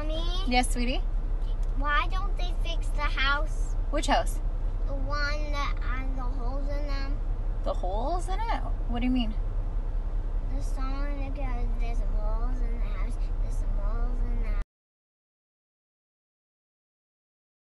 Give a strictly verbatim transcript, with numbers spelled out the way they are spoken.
Mommy? Yes, sweetie? Why don't they fix the house? Which house? The one that has the holes in them. The holes in it? What do you mean? The song that goes, there's holes in the house.